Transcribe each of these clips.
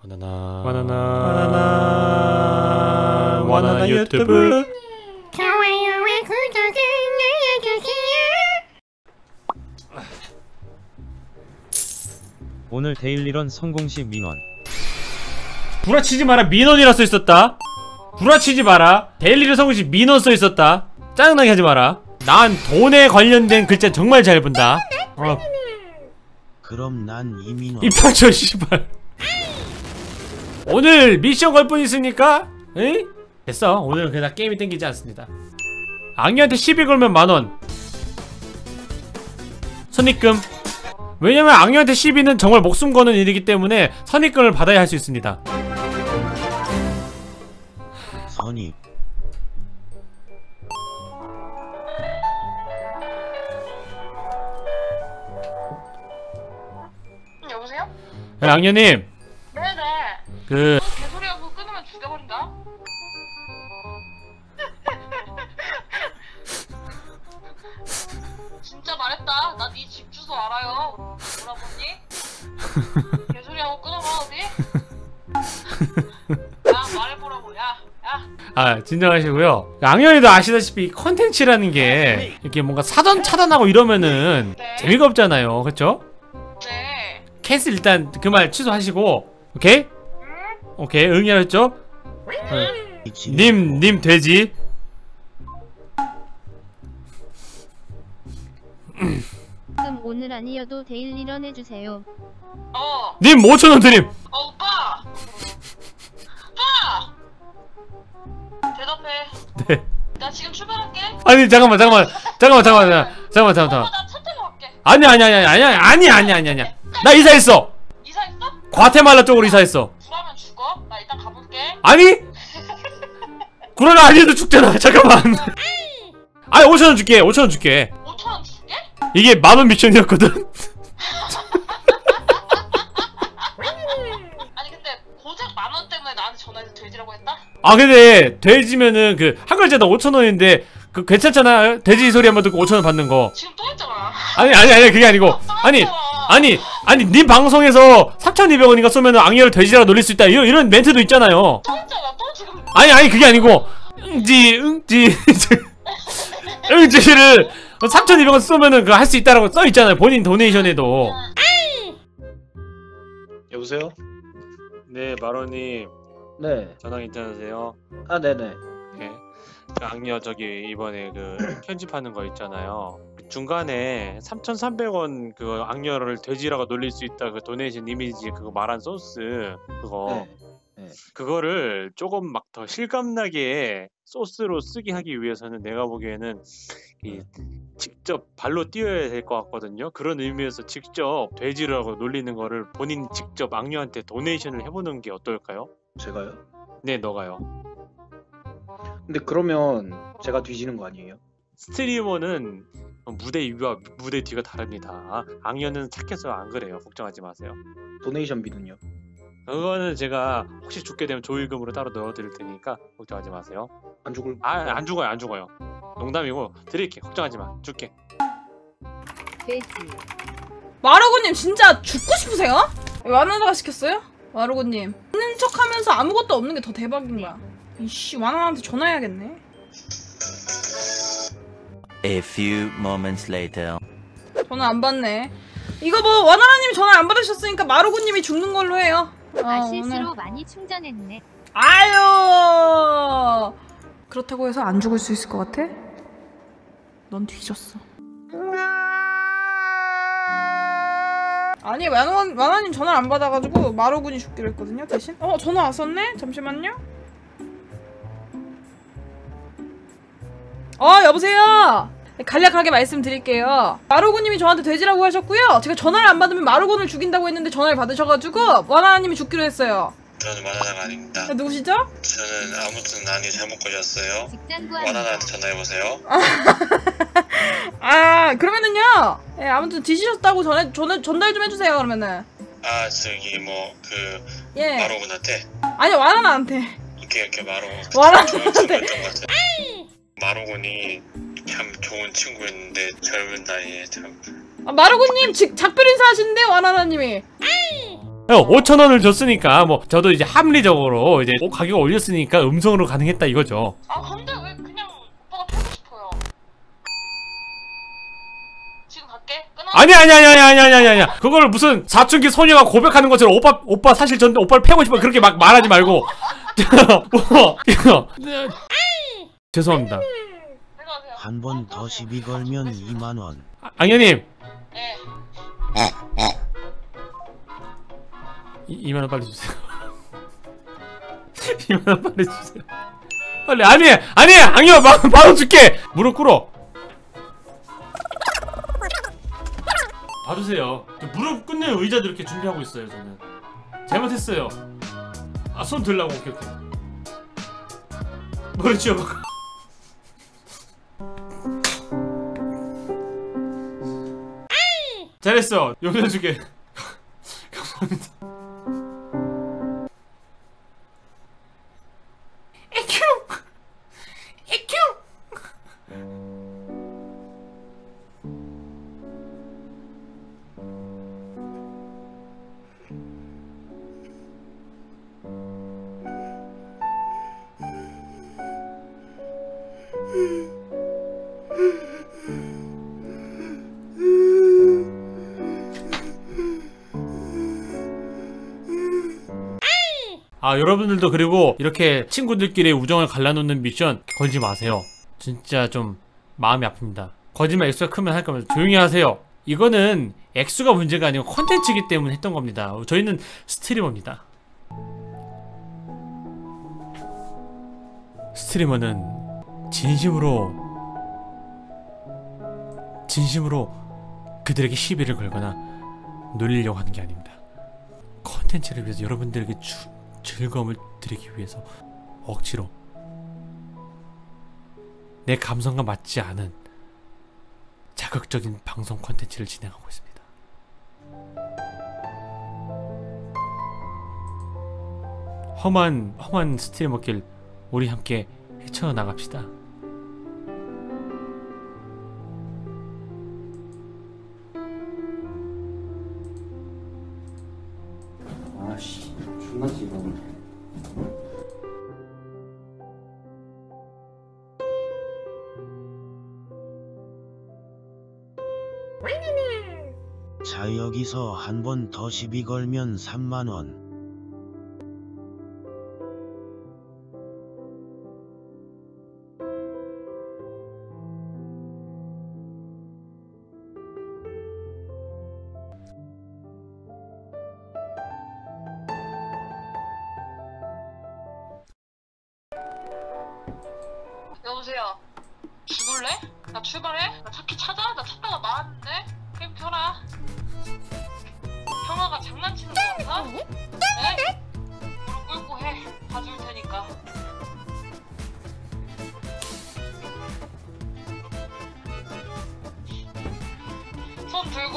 바나나 유튜브. 좋아요와 구독을 눌러주세요. 오늘 데일리런 성공시 민원. 구라치지 마라. 민원이라 써있었다. 구라치지 마라. 데일리런 성공시 민원 써있었다. 짜증나게 하지 마라. 난 돈에 관련된 글자 정말 잘 본다. 그럼 난 이민원. 입 닥쳐 씨발. 오늘 미션 걸 뿐 있습니까? 에이? 됐어. 오늘은 그냥 게임이 땡기지 않습니다. 악녀한테 시비 걸면 만원 선입금. 왜냐면 악녀한테 시비는 정말 목숨 거는 일이기 때문에 선입금을 받아야 할 수 있습니다. 선입. 여보세요? 네, 악녀님. 네네. 그 개소리하고 끊으면 죽여버린다. 진짜 말했다. 나 네 집 주소 알아요. 물어보니? 개소리하고 끊어봐 어디? 야 말해보라고. 야. 진정하시고요. 악녀님도 아시다시피 컨텐츠라는 게 이렇게 뭔가 사전 차단하고 이러면은 네. 재미가 없잖아요. 그쵸? 네. 캔슬 일단 그 말 취소하시고. 오케이? 오케이 응이라 했죠? 님 돼지. 그럼 오늘 아니어도 데일리런 해주세요. 님 5,000원 드림. 오빠. 오빠. 대답해. 네. 나 지금 출발할게. 아니 잠깐만. 오빠 나 차 타고 갈게. 아니야. 나 이사했어. 이사했어? 과테말라 쪽으로 이사했어. 불하면 죽어? 나 일단 가볼게. 아니? 그러나 아니어도 죽잖아. 잠깐만. 아니 5,000원 줄게. 5,000원 줄게. 5,000원 줄게? 이게 만원 미션이었거든. 아니 근데 고작 10,000원 때문에 나한테 전화해서 돼지라고 했다? 아 근데 돼지면은 그 한 글자당 5,000원인데 그 괜찮잖아. 돼지 소리 한번 듣고 5,000원 받는 거. 지금 또 했잖아. 아니 그게 아니고. 아니 님 방송에서 3,200원인가 쏘면은 악녀를 돼지라고 놀릴 수 있다. 이런 멘트도 있잖아요. 또 했잖아. 또 지금. 아니 그게 아니고 응지를 3,200원 쏘면은 그거 할 수 있다라고 써 있잖아요. 본인 도네이션에도. 여보세요? 네 마로님 네. 전화 괜찮으세요? 아, 네네. 오케이. 그 악녀 저기 이번에 그 편집하는 거 있잖아요. 중간에 3,300원 그 악녀를 돼지라고 놀릴 수 있다 그 도네이션 이미지 그거 말한 소스 그거 네. 그거를 조금 막 더 실감나게 소스로 쓰게 하기 위해서는 내가 보기에는 이 직접 발로 뛰어야 될 것 같거든요. 그런 의미에서 직접 돼지라고 놀리는 거를 본인 직접 악녀한테 도네이션을 해보는 게 어떨까요? 제가요? 네 너가요. 근데 그러면 제가 뒤지는 거 아니에요? 스트리머는 무대 위와 무대 뒤가 다릅니다. 악녀는 착해서 안 그래요. 걱정하지 마세요. 도네이션 비는요? 그거는 제가 혹시 죽게 되면 조의금으로 따로 넣어드릴 테니까 걱정하지 마세요. 안 죽을. 안 죽어요. 농담이고 드릴게. 걱정하지 마. 줄게. 돼지. 마르고님 진짜 죽고 싶으세요? 와나나가 시켰어요? 마르고님 있는 척하면서 아무것도 없는 게 더 대박인 거야. 이씨 와나나한테 전화해야겠네. A few moments later. 전화 안 받네. 이거 뭐 와나나님이 전화 안 받으셨으니까 마르고님이 죽는 걸로 해요. 실수로 오늘. 많이 충전했네. 아유. 그렇다고 해서 안 죽을 수 있을 것 같아? 넌 뒤졌어. 아니 와나님 전화를 안 받아가지고 마루군이 죽기로 했거든요 대신. 전화 왔었네? 잠시만요. 여보세요. 간략하게 말씀드릴게요. 마루군님이 저한테 돼지라고 하셨고요. 제가 전화를 안 받으면 마루군을 죽인다고 했는데 전화를 받으셔가지고 와나님이 죽기로 했어요. 저는 와나나가 아닙니다. 누구시죠? 저는 아무튼 난이 잘못 걸렸어요. 직장구합니다. 와나나한테 전화해보세요. 그러면은요. 예, 아무튼 뒤지셨다고 전달 좀 해주세요. 그러면은. 아 저기 뭐 예. 마로군한테? 아니 와나나한테. 오케이 마로. 와나나한테. 마로군이 참 좋은 친구였는데 젊은 나이에 참. 마루군님 작별 인사 하시는데 와나나님이. 5,000원을 줬으니까 뭐 저도 이제 합리적으로 이제 옷 가격 올렸으니까 음성으로 가능했다 이거죠. 아 근데 왜 그냥 오빠가 팔고 싶어요? 지금 갈게. 끊어. 아니야. 그걸 무슨 사춘기 소녀가 고백하는 것처럼 오빠 사실 전 오빠를 패고 싶어 그렇게 막 말하지 말고. 죄송합니다. 들어가세요. 한 번 더 시비 걸면 2만원. 앙현님 네. 2만원 빨리 주세요. 2만원 빨리 주세요. 빨리. 아니 앙현 만원 줄게. 무릎 꿇어. 봐주세요. 무릎 꿇는 의자도 이렇게 준비하고 있어요. 저는 잘못했어요. 아 손 들라고. 오케이. 머리 쥐어봐. 잘했어. 용서해줄게. 감사합니다. 에큐. 아 여러분들도 그리고 이렇게 친구들끼리 우정을 갈라놓는 미션 걸지 마세요. 진짜 좀 마음이 아픕니다. 거짓말 액수가 크면 할 거면 조용히 하세요. 이거는 액수가 문제가 아니고 컨텐츠이기 때문에 했던 겁니다. 저희는 스트리머입니다. 스트리머는 진심으로 그들에게 시비를 걸거나 놀리려고 하는 게 아닙니다. 컨텐츠를 위해서 여러분들에게 즐거움을 드리기 위해서 억지로 내 감성과 맞지 않은 자극적인 방송 콘텐츠를 진행하고 있습니다. 험한 스트리머길 우리 함께 헤쳐나갑시다. 아씨 존나 찌르네. 자 여기서 한 번 더 시비 걸면 3만원. 여보세요. 죽을래? 나 출발해? 나 차키 찾아? 나 찾다가 말았는데? 게임 켜라. 형아가 장난치는 거 같아? 네? 무릎 꿇고 해. 봐줄 테니까. 손 들고.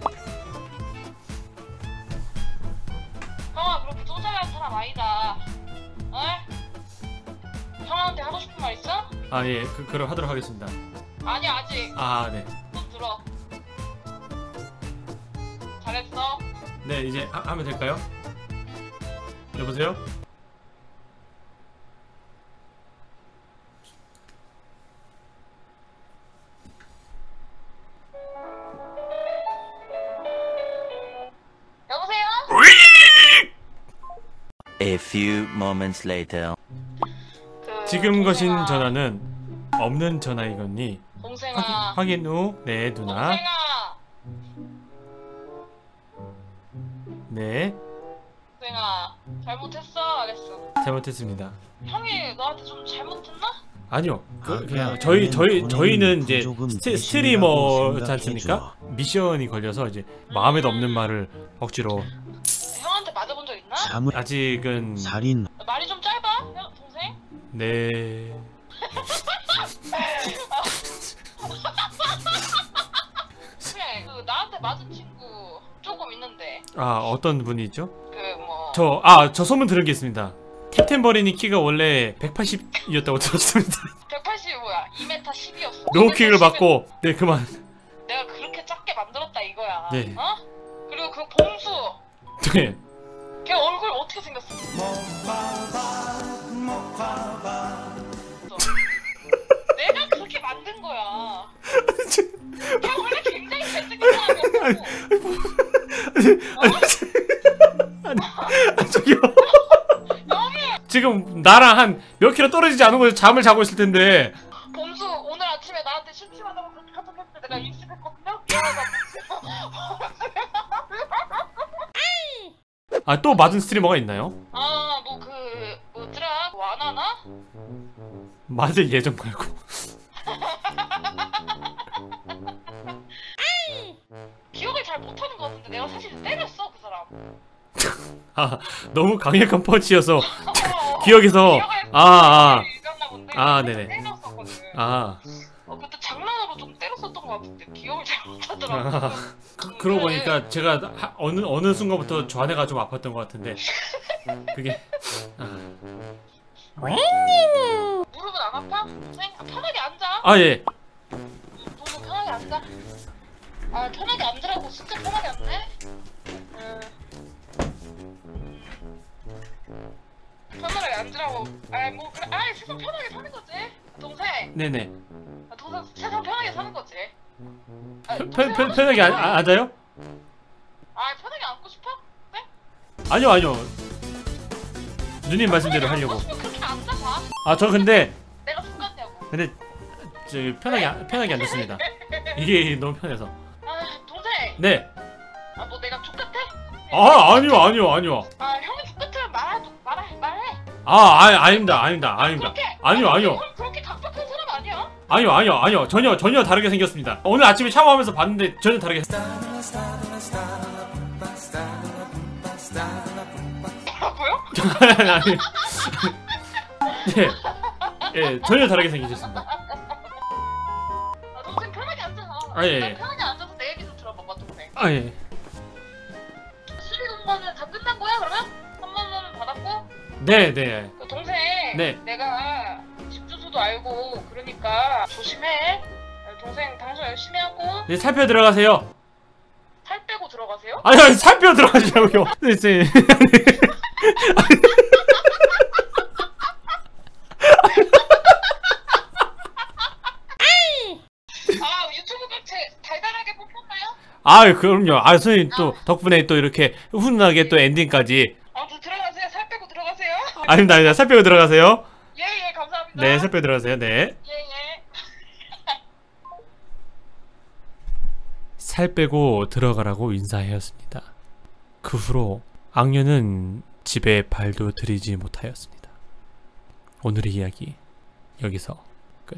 형아 그렇게 쪼잘한 사람 아니다. 어? 형아한테 하고 싶은 말 있어? 아 예, 그럼 하도록 하겠습니다. 아니 아직. 아 네. 손 들어. 잘했어. 네 이제 하면 될까요? 여보세요? 여보세요? A few moments later. 지금 거신 동생아, 전화는 없는 전화이거니 동생아. 확인 후 네 누나. 동생아. 네 동생아. 잘못했어. 알겠어. 잘못했습니다. 형이 너한테 좀 잘못했나? 아니요. 그냥 그래, 저희는 이제 조금 스트리머지 배신이라고 않습니까? 미션이 걸려서 이제 마음에도 없는 말을 억지로. 형한테 맞아본 적 있나? 잠을 아직은 살인. 말이 좀 짧아? 형, 동생? 네. 그래. 그 나한테 맞은 친구 조금 있는데. 아 어떤 분이죠? 그 뭐. 저 소문 들은 게 있습니다. 캡틴 버린이 키가 원래 180이었다고 들었습니다. 180이 뭐야? 2m 10이었어. 로우킥을 받고 네 그만. 내가 그렇게 작게 만들었다 이거야. 네. 어? 그리고 그 봉수. 네. 걔 얼굴 어떻게 생겼어? 내가 그렇게 만든 거야. 걔 원래 굉장히 잘생긴 사람이었고. 저기요. 지금 나랑 한 몇 킬로 떨어지지 않은 곳에서 잠을 자고 있을 텐데. 범수 오늘 아침에 나한테 심심하다고 그렇게 카톡했을 때 내가 인식했거든요? 아, 또 맞은 스트리머가 있나요? 아, 뭐 뭐더라? 와나나? 맞을 예정 말고. 기억을 잘 못하는 것 같은데 내가 사실 때렸어 그 사람. 아, 너무 강력한 펀치여서 기억에서 네네. 때렸었거든. 그때 장난으로 좀 때렸었던 것 같은데 기억을 잘 못하더라고. 그러고 보니까 제가 어느 순간부터 좌뇌가 좀 아팠던 것 같은데 그게 무릎은 안 아파? 선생님 편하게 앉아. 아, 예. 너무 편하게 앉아. 아 편하게 앉으라고 진짜 편하게 앉네. 편하게 앉으라고. 뭐 그래. 세상 편하게 사는 거지. 동생. 네네. 동생 세상 편하게 사는 거지. 편하게 앉아요? 편하게 앉고 싶어? 네? 아니요. 누님 말씀대로 하려고. 그렇게 앉아봐. 아, 저 근데 내가 죽겠냐고. 근데 저 편하게 앉았습니다. 이게 너무 편해서. 동생. 네. 뭐 내가 죽같아? 아니요. 형이 죽같으면 말해. 아닙니다. 그렇게. 아니요. 형 그렇게 각박한 사람 아니야? 아니요. 전혀 다르게 생겼습니다. 오늘 아침에 샤워하면서 봤는데 전혀 다르게. 뭐라고요? 아니. 예, 전혀 다르게 생기셨습니다. 동생 편하게 앉아서. 예. 편하게 앉아서 내 얘기 좀 들어봐봐 동생. 예. 수리 공부는 다 끝난 거야 그러면? 3만 원은 받았고? 네. 동생. 네. 내가 집 주소도 알고 그러니까 조심해. 동생 방송 열심히 하고. 네, 살펴 들어가세요. 살 빼고 들어가세요? 아니, 살펴 들어가시라고요. 네. 유튜브 값 달달하게 뽑혔나요? 그럼요. 선생님 또 덕분에 또 이렇게 훈훈하게 또 엔딩까지. 또 들어가세요. 살 빼고 들어가세요. 아닙니다. 살 빼고 들어가세요. 예, 감사합니다. 네, 살 빼고 들어가세요. 네. 예. 살 빼고 들어가라고 인사하였습니다. 그 후로 악녀는 집에 발도 들이지 못하였습니다. 오늘의 이야기 여기서 끝.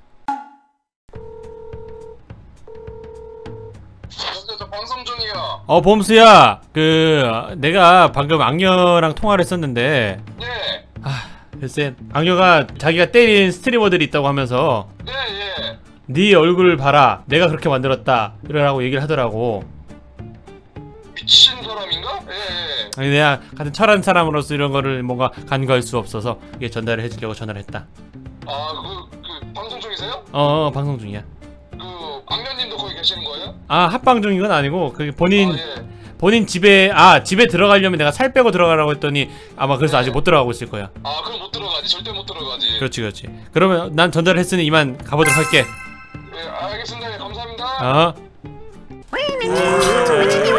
저 방송 중이요. 범수야, 내가 방금 악녀랑 통화를 했었는데, 예. 글쎄, 악녀가 자기가 때린 스트리머들이 있다고 하면서, 예. 네 얼굴을 봐라, 내가 그렇게 만들었다, 이러라고 얘기를 하더라고. 미친 사람인가? 예. 아니, 내가 같은 철한 사람으로서 이런 거를 뭔가 간과할 수 없어서 이게 전달을 해주려고 전화를 했다. 방송 중이세요? 방송 중이야. 악녀님도 거기 계시는 거예요? 합방 중인 건 아니고, 본인 예. 본인 집에 집에 들어가려면 내가 살 빼고 들어가라고 했더니 아마 그래서 아직 못 들어가고 있을 거야. 그럼 못 들어가지. 절대 못 들어가지. 그렇지. 그러면 난 전달을 했으니 이만 가보도록 할게. 네, 알겠습니다. 감사합니다. 어.